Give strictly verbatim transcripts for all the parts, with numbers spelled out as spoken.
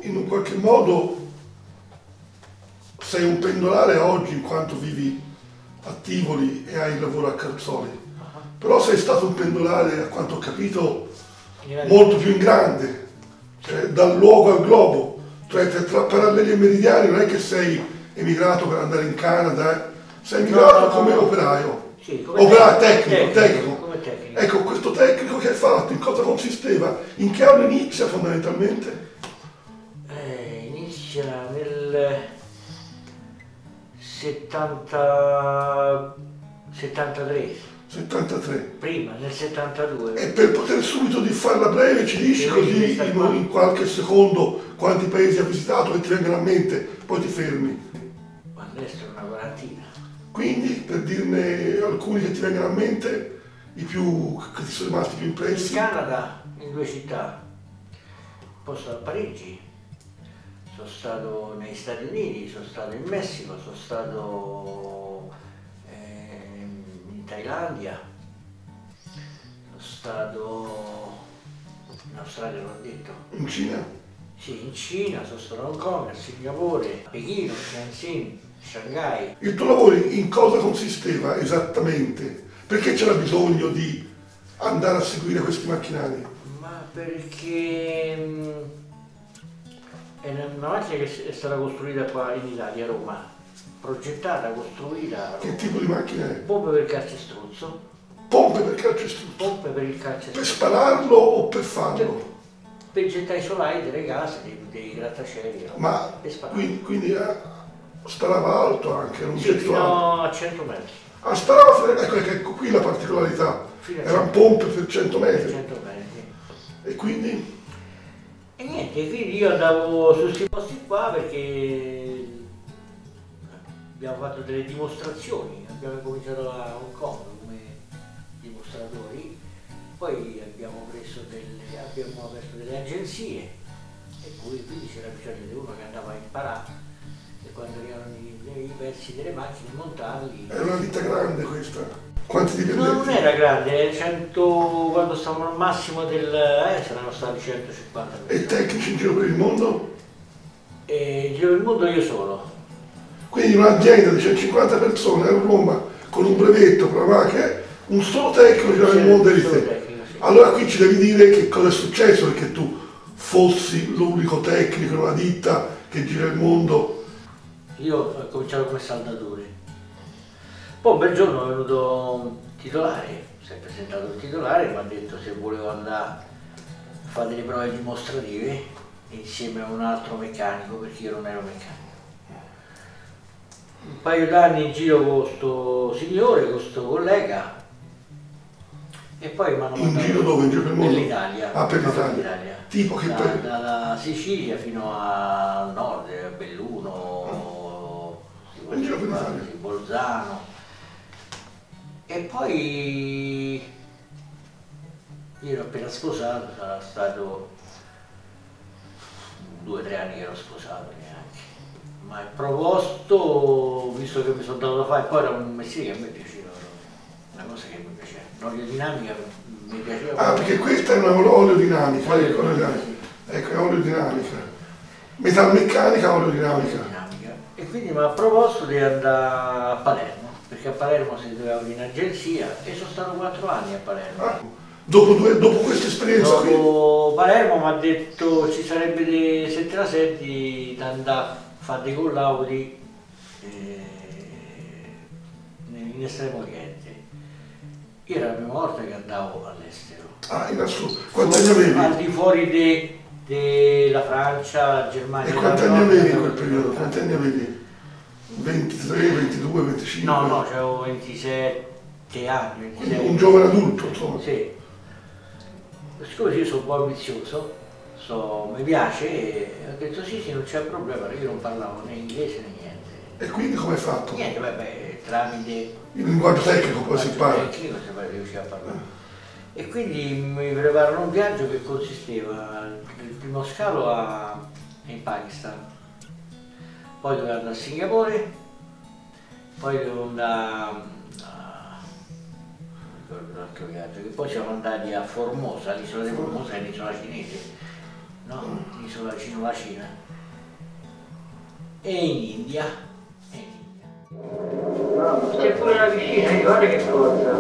in un qualche modo sei un pendolare oggi in quanto vivi a Tivoli e hai il lavoro a Carzoli, uh-huh. Però sei stato un pendolare, a quanto ho capito, molto più in grande, cioè dal luogo al globo, cioè tra paralleli e meridiani non è che sei emigrato per andare in Canada, eh? Sei emigrato no, no, come no. operaio, sì, come operaio tecnico, tecnico, tecnico. Come tecnico. Ecco, questo tecnico che hai fatto, in cosa consisteva? In che anno inizia fondamentalmente? Eh, inizia nel settanta... settantatré. settantatré. Prima, nel settantadue. E per poter subito di farla breve ci dici così in, in qualche secondo quanti paesi ha visitato che ti vengono a mente, poi ti fermi. All'estero una quarantina. Quindi, per dirne alcuni che ti vengono a mente, i più che ti sono rimasti più impressi. In Canada, in due città. Poi sono stato a Parigi, sono stato negli Stati Uniti, sono stato in Messico, sono stato eh, in Thailandia, sono stato in Australia, l'ho detto. In Cina? Sì, in Cina, sono stato a Hong Kong, a Singapore, a Pechino, Shenzhen, Shanghai. Il tuo lavoro in cosa consisteva esattamente? Perché c'era bisogno di andare a seguire questi macchinari? Ma perché mh, è una macchina che è stata costruita qua in Italia, a Roma, progettata, costruita a Roma. Che tipo di macchina è? Pompe per calcestruzzo. Pompe per calcestruzzo? Pompe per il calcestruzzo. Per spararlo o per farlo? Per, per gettare i solai delle case, dei, dei grattacieli. No? Ma quindi, quindi eh, sparava alto anche, non sì, fino alto. a cento metri. Ah, sparava, ecco, ecco qui la particolarità. Erano pompe per cento metri. cento metri. E quindi? E niente, quindi io andavo su questi posti qua perché abbiamo fatto delle dimostrazioni, abbiamo cominciato a Hong Kong come dimostratori, poi abbiamo preso delle, abbiamo aperto delle agenzie e poi quindi c'era bisogno di uno che andava a imparare e quando arrivavano i, i pezzi delle macchine montarli. Era una ditta grande questa. Quanti dipendenti? No, non era grande, cento, quando stavamo al massimo del... eh, saranno stati centocinquanta. E tecnici in giro per il mondo? E in giro per il mondo io solo. Quindi un'azienda di centocinquanta persone a Roma con un brevetto, con la macchina, un solo tecnico girava il mondo di te. Tecnico, sì. Allora qui ci devi dire che cosa è successo perché tu fossi l'unico tecnico in una ditta che gira il mondo. Io ho cominciato come saldatore. Poi un bel giorno è venuto un titolare, si è presentato il titolare e mi ha detto se volevo andare a fare delle prove dimostrative insieme a un altro meccanico, perché io non ero meccanico. Un paio d'anni in giro con questo signore, con questo collega, e poi mi hanno mandato... In giro dove? In giro per il mondo? Nell'Italia. Ah, per l'Italia. Tipo che da, per... dalla Sicilia fino al nord, a Belluno, ah. In giro per l'Italia. Bolzano. E poi io ero appena sposato, sarà stato due o tre anni che ero sposato neanche, ma il proposto, visto che mi sono dato da fare, poi era un mestiere che a me piaceva, una cosa che mi piaceva, l'oleodinamica mi piaceva. Ah, perché questa è una oleodinamica, ecco, sì. Ecco, è oleodinamica, metalmeccanica, oleodinamica. Oleodinamica. E quindi mi ha proposto di andare a Palermo. Perché a Palermo si doveva in agenzia e sono stato quattro anni a Palermo. Ah, dopo, due, dopo questa esperienza dopo qui? Palermo mi ha detto ci sarebbe dei, se te la senti da andare a fare dei collaudi eh, in Estremo Oriente. Io era la prima volta che andavo all'estero. Ah, in assoluto. Quanti anni avevi? Al di fuori della Francia, la Germania. E quanti anni avevi in quel periodo? Quanti anni avevi? ventitré, ventidue, venticinque? No, no, avevo ventisette anni. ventisei. Un giovane adulto, insomma. Sì. Siccome io sono un po' ambizioso, so, mi piace, e ho detto sì, sì, non c'è problema, io non parlavo né inglese né niente. E quindi come hai fatto? Niente, vabbè, tramite... Il linguaggio tecnico poi si impara. Il tecnico si riusciva a parlare. E quindi mi prepararono un viaggio che consisteva, il primo scalo a, in Pakistan. Poi dovevo andare a Singapore, poi dovevo andare a un altro viaggio, che poi siamo andati a Formosa, l'isola di Formosa è un'isola cinese, no? Un'isola vicino alla Cina. E in India. E in India. No, c'è pure la piscina, eh, guarda che cosa.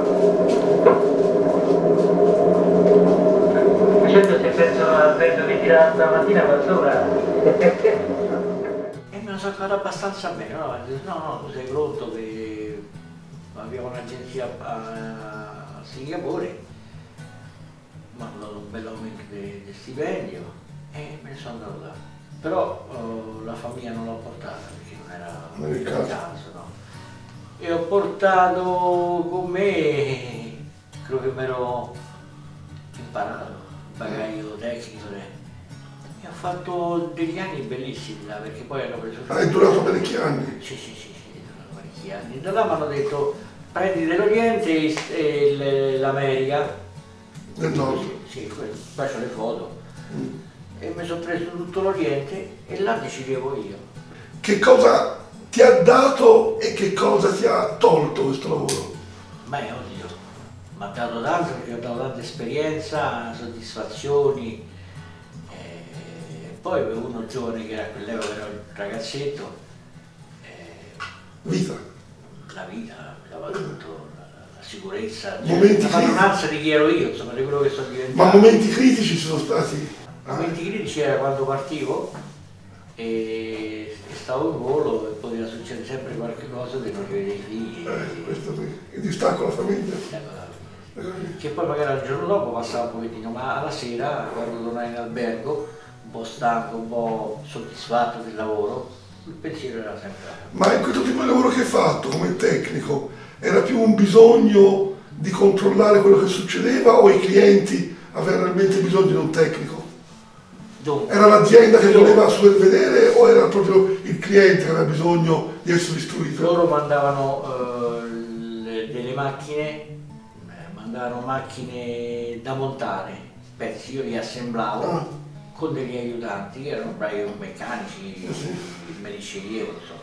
Certo, se penso a prendo che tira stamattina va sopra. E me lo so cavato abbastanza bene, no? No, no, tu sei pronto che abbiamo un'agenzia a Singapore, mi hanno dato un bel aumento di stipendio e me ne sono andato là. Però oh, la famiglia non l'ho portata perché non era non il caso, caso no? E ho portato con me, credo che mi ero imparato, il bagaglio tecnico e ho fatto degli anni bellissimi là, perché poi hanno preso... Ah, è durato parecchi anni? Sì, sì, sì, sì, è durato parecchi anni. Da là mi hanno detto, prendi dell'Oriente e l'America. Del nord? Sì, sì, qua c'ho le foto. Mm. E mi sono preso tutto l'Oriente e là decidevo io. Che cosa ti ha dato e che cosa ti ha tolto questo lavoro? Beh, oddio, mi ha dato tanto perché ho dato tanta esperienza, soddisfazioni. E poi per uno giovane che era a quell'epoca, era un ragazzetto, eh, vita. La vita, la, tutto, la, la sicurezza, momenti la padronanza di chi ero io, insomma, di quello che sono diventato. Ma momenti critici ci sono stati? Momenti critici era quando partivo e, e stavo in volo e poteva succedere sempre qualche cosa che non rivedevi i figli. Eh, questo sì. Il distacco alla famiglia. Che poi magari il giorno dopo passava un pochettino, ma alla sera, quando tornai in albergo, un po' stanco, un po' soddisfatto del lavoro, il pensiero era sempre... Ma in questo tipo di lavoro che hai fatto come tecnico, era più un bisogno di controllare quello che succedeva o i clienti avevano realmente bisogno di un tecnico? Dunque, era l'azienda che voleva vedere o era proprio il cliente che aveva bisogno di essere istruito? Loro mandavano eh, le, delle macchine, eh, mandavano macchine da montare, pezzi, io li assemblavo ah. con degli aiutanti che erano bravi meccanici, sì. Me li sceglievo, insomma.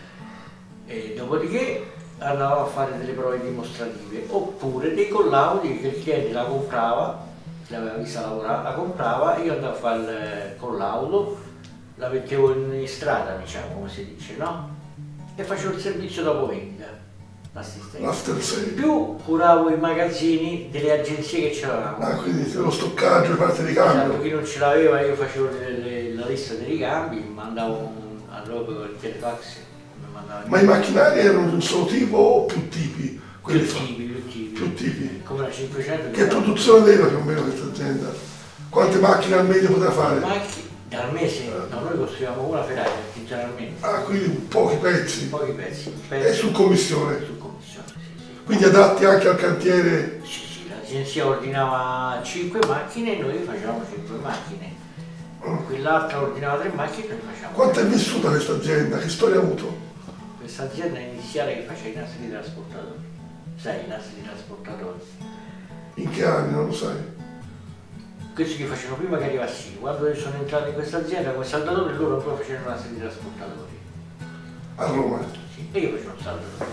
E dopodiché andavo a fare delle prove dimostrative oppure dei collaudi che il cliente la comprava, l'aveva vista lavorare, la comprava, io andavo a fare il collaudo, la mettevo in strada, diciamo, come si dice, no? E facevo il servizio dopo vendita, l'assistenza. In più curavo i magazzini delle agenzie che c'avevamo. Ah, quindi lo stoccaggio, le parti di cambio. Esatto, chi non ce l'aveva io facevo le, le, la lista dei ricambi, mandavo a roba con il telefax. Ma i macchinari erano di un solo tipo o più tipi? Più tipi, più tipi. Più tipi. Come la cinquecento. Che produzione aveva più o meno questa azienda? Quante macchine al mese poteva fare? Macchine al mese? Eh. No, noi costruiamo una Ferrari artigianalmente. Ah, quindi pochi pezzi. Pochi pezzi. pezzi. E su commissione? Su commissione, sì, sì. Quindi adatti anche al cantiere? Sì, sì, l'agenzia ordinava cinque macchine e noi facevamo cinque macchine. Quell'altra ordinava tre macchine e noi facevamo. Quanto è vissuta questa azienda? Che storia ha avuto? Questa azienda iniziale che faceva i nastri di trasportatori. Sai, i nastri di trasportatori. In che anni, non lo sai? Questi che facevano prima che arrivassi. Quando io sono entrato in questa azienda come saldatore, loro ancora facevano i nastri di trasportatori. A Roma? Sì, e io facevo un saldatore,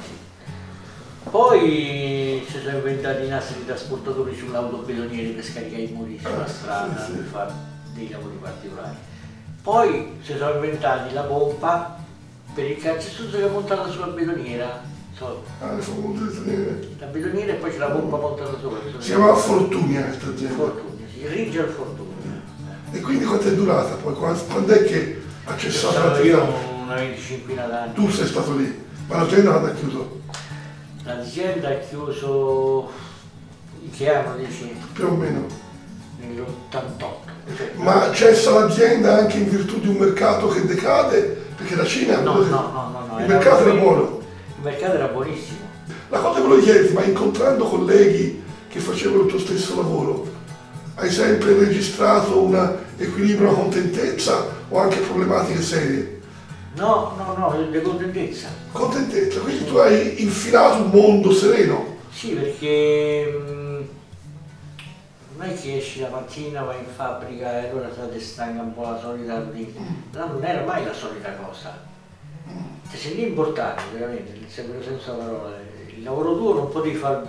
sì. Poi si sono inventati i nastri di trasportatori sull'autobedoniere per scaricare i muri sulla ah, strada, sì, sì. per fare dei lavori particolari. Poi si sono inventati la pompa per il calcestruzzo che è montata sulla bedoniera. So. Ah, le famose La bedoniera e poi c'è la pompa montata sopra. Si chiamava Fortunia questa azienda? Fortunia, sì, Rigel Fortunia. E quindi quanto è durata poi? Quando è che ha cessato l'attività? Io una venticinquina d'anni. Tu sei stato lì, ma l'azienda quando ha chiuso? L'azienda ha chiuso in che anno dici? Più o meno. Nell'ottantotto. Cioè, ma cessa l'azienda anche in virtù di un mercato che decade? Perché la Cina... No, no, no, no, no. Il mercato era buono. Il mercato era buonissimo. La cosa che volevo chiederti, ma incontrando colleghi che facevano il tuo stesso lavoro, hai sempre registrato un equilibrio, una contentezza o anche problematiche serie? No, no, no, di contentezza. Contentezza, quindi tu hai infilato un mondo sereno? Sì, perché mh, non è che esci la mattina, vai in fabbrica e allora ti stanca un po' la solita routine. No, non era mai la solita cosa. Ti senti importante, veramente, nel vero senso della parola. Il lavoro tuo non potevi fare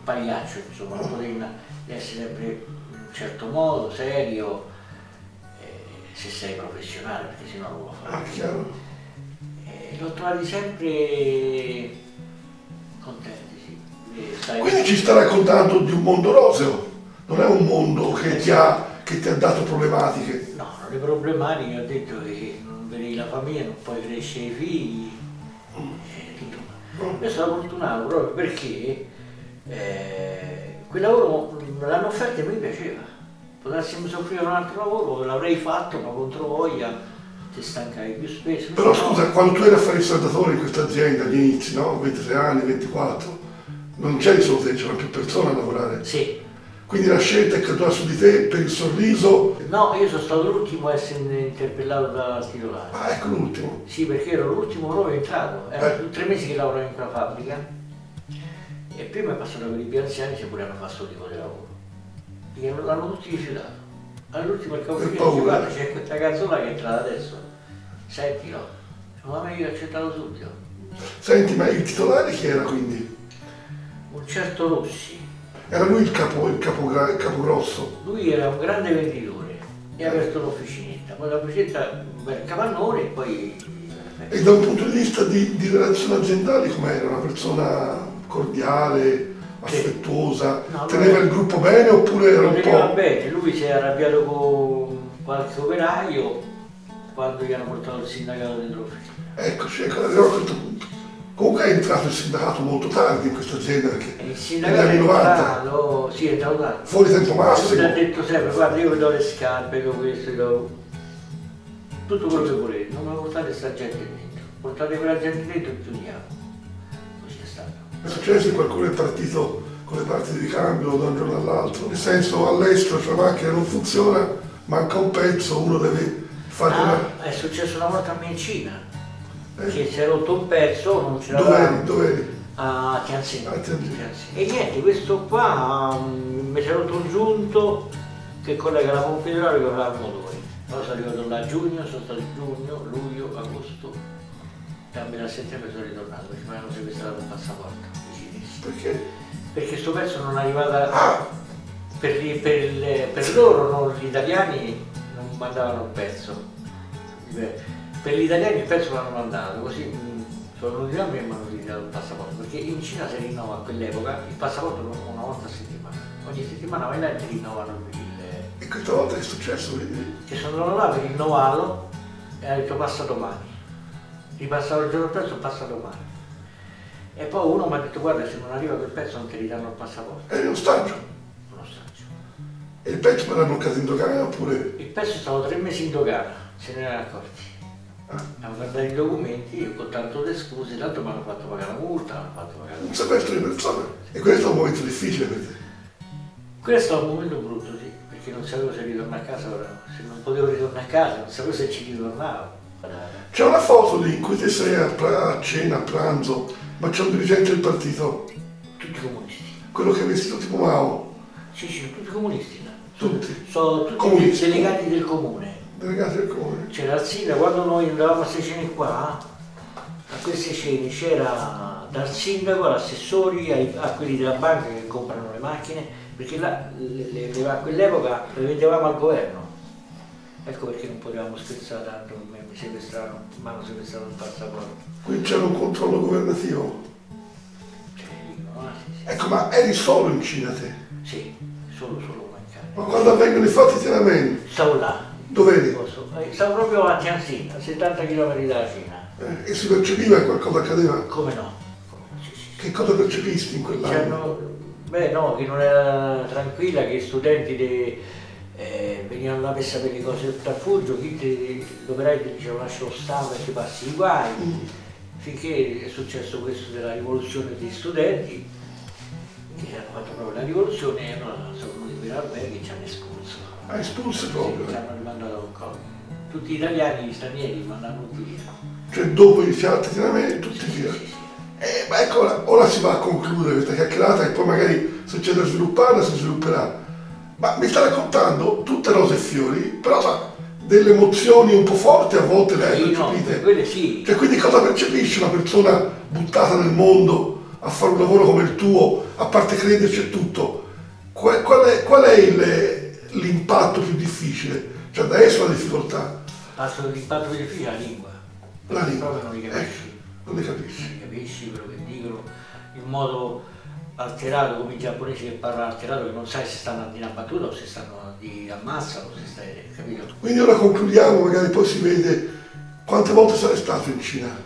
pagliaccio, insomma, non potevi essere sempre in un certo modo, serio. se sei professionale, perché sennò non lo fai. Ah, chiaro. E l'ho trovati sempre contenti, sì. E stai... Quindi ci sta raccontando di un mondo roseo, non è un mondo che ti ha, che ti ha dato problematiche. No, non le problematiche, ho detto che non vedi la famiglia, non puoi crescere i figli. Mm. E tutto. Mm. Io sono fortunato proprio perché eh, quel lavoro l'hanno offerto e mi piaceva. Potessimo soffrire un altro lavoro, l'avrei fatto, ma contro voglia ti stancavi più spesso. Però no. Scusa, quando tu eri a fare il saldatore in questa azienda agli inizi, no? ventisei anni, ventiquattro, non c'eri solo te, c'erano più persone a lavorare. Sì. Quindi la scelta è caduta su di te per il sorriso? No, io sono stato l'ultimo a essere interpellato da titolare. Ah, ecco l'ultimo. Sì, perché ero l'ultimo nuovo entrato, erano eh. tre mesi che lavoravo in quella fabbrica e prima è passato per i più anziani se volevano fare questo tipo di lavoro. Perché l'hanno tutti rifiutato. All'ultimo il capo dice, guarda c'è questa cazzola che è entrata adesso, sentilo. Ma me io ho accettato subito. Senti, ma il titolare chi era quindi? Un certo Rossi. Era lui il capo, il capo, il capo grosso? Lui era un grande venditore e ha aperto l'officinetta, poi l'officinetta per capannone e poi... E da un punto di vista di, di relazioni aziendali com'era? Una persona cordiale, affettuosa, sì. No, teneva il gruppo bene oppure era un po'... teneva bene, lui si è arrabbiato con qualche operaio quando gli hanno portato il sindacato dentro l'officina. Eccoci, ecco, arriviamo a questo punto. Comunque è entrato il sindacato molto tardi in questa azienda perché il sindacato negli anni novanta. Entrato, sì, è entrato tardi. Fuori tempo massimo. Lui ha detto sempre, guarda io vi do le scarpe, do questo, do tutto quello che volete, non mi portate sta gente dentro, portate quella gente dentro e chiudiamo. Così è stato. È successo che qualcuno è partito con le parti di ricambio da un giorno all'altro, nel senso all'estero cioè la macchina non funziona, manca un pezzo, uno deve fare... Ah, una... è successo una volta a me in Cina. Eh? Che si è rotto un pezzo, non ce l'aveva. Dove eri? A Tianjin. Ah, Tianjin. E niente, questo qua um, mi si è rotto un giunto che collega la pompa idraulica con il motore. Allora sono arrivato là a giugno, sono stato giugno, luglio, agosto e a metà a settembre sono ritornato perché mi hanno sequestrato un passaporto i cinesi. Perché? Perché sto pezzo non arrivava ah. per, per, per loro, non, gli italiani non mandavano il pezzo. Per gli italiani il pezzo l'hanno mandato, così mh, sono venuti da me e mi hanno ritirato il passaporto, perché in Cina si rinnova a quell'epoca il passaporto una volta a settimana, ogni settimana vai là e ti rinnovano il... E questa volta che è successo? Vedi? Che sono andato là per rinnovarlo e ha detto passa domani, ripassavo il giorno presto, passa domani. E poi uno mi ha detto guarda se non arriva quel pezzo non ti ridanno il passaporto. Eri in ostaggio? Un ostaggio. E il pezzo me l'ha bloccato in dogana oppure? Il pezzo è stato tre mesi in dogana, se ne erano accorti. Ah. Abbiamo guardato i documenti, io con tanto le scuse, tanto mi hanno fatto pagare la multa, mi hanno fatto pagare un sequestro di persone. E questo è un momento difficile per te? Questo è un momento brutto, sì, perché non sapevo se ritornare a casa, se non potevo ritornare a casa, non sapevo se ci ritornavo. C'è una foto lì in cui te sei a, a cena, a pranzo, ma c'è un dirigente del partito. Tutti comunisti. Quello che è vestito tipo Mao. Sì, sì, tutti comunisti. Là. Tutti? Sono tutti comunisti. Delegati del comune. Delegati del comune. C'era il sindaco, quando noi andavamo a queste cene qua, a queste cene c'era dal sindaco all'assessori, a quelli della banca che comprano le macchine, perché là le, le, le, a quell'epoca le vendevamo al governo. Ecco perché non potevamo scherzare tanto, mi sequestrarono, mi hanno sequestrato il passaporto. Qui c'era un controllo governativo? Cioè, dico, ah, sì, sì. Ecco, ma eri solo in Cina te? Sì, solo, solo mancare. Ma quando avvengono i fatti Tiananmen? Stavo là. Dove eri? Stavo proprio a Tianjin, a settanta chilometri dalla Cina. Eh, e si percepiva che qualcosa accadeva? Come no? Sì, sì. Che cosa percepisti in quell'anno? Beh no, che non era tranquilla, che i studenti de, eh, venivano là per sapere le cose del taffugio, l'operaio ti diceva lascia lo Stato e ti passi i guai, mm. finché è successo questo della rivoluzione degli studenti, che hanno fatto proprio la rivoluzione e allora sono venuti per alberghi e ci hanno espulso. Ah, espulso proprio? Sì, ci hanno rimandato a Hong. Tutti gli italiani, gli stranieri, mandavano tutti via. Cioè dopo i fiati Tiananmen tutti sì, via? Sì, sì. Eh, ma ecco, ora, ora si va a concludere questa chiacchierata e poi magari se c'è da svilupparla si svilupperà. Ma mi sta raccontando tutte rose e fiori, però sa, delle emozioni un po' forti a volte le hai sì, percepite. No, quelle sì. Cioè, quindi cosa percepisce una persona buttata nel mondo a fare un lavoro come il tuo, a parte crederci e tutto? Qual, qual è, qual è il, l'impatto più difficile? Cioè adesso la difficoltà. L'impatto più difficile è la lingua. La lingua. Proprio non li capisci. Ecco, non li capisci. Non li capisci quello che dicono, in modo alterato, come i giapponesi che parlano alterato, che non sai se stanno a dire una battuta o se stanno di ammazzano, se stai, capito? Quindi ora concludiamo, magari poi si vede quante volte sarei stato in Cina.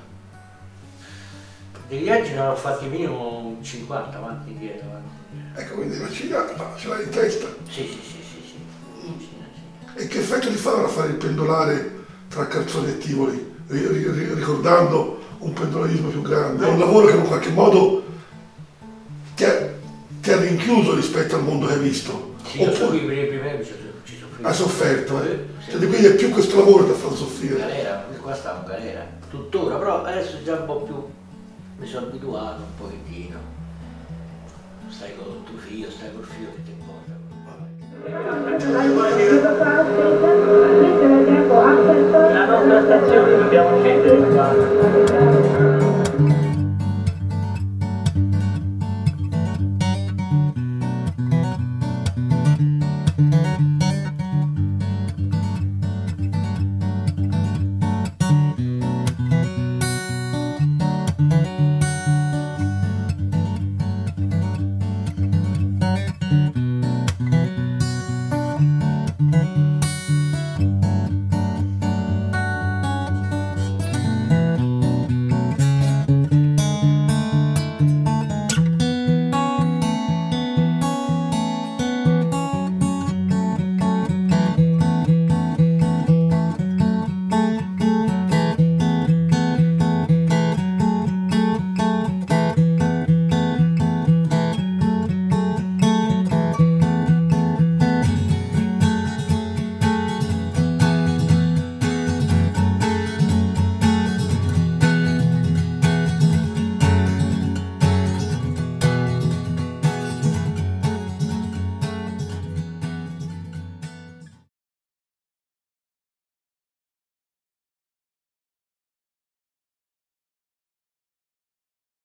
Dei viaggi ne ho fatti minimo cinquanta, avanti e indietro. Ecco, quindi la Cina ce l'hai in testa. Sì, sì, sì, sì, sì. In Cina, sì. E che effetto ti fa ora fare il pendolare tra Carzoli e Tivoli, ricordando un pendolarismo più grande? È un lavoro che in qualche modo ti ha, ti ha rinchiuso rispetto al mondo che hai visto. Sì, io so, i primi primi ci soffrivo. Hai sofferto, eh? Sì. Cioè, quindi è più questo lavoro che ti ha fatto soffrire. Galera, qua stavo in galera, tuttora, però adesso già un po' più mi sono abituato un pochettino. Stai con il tuo figlio, stai col figlio che ti importa. La nostra stazione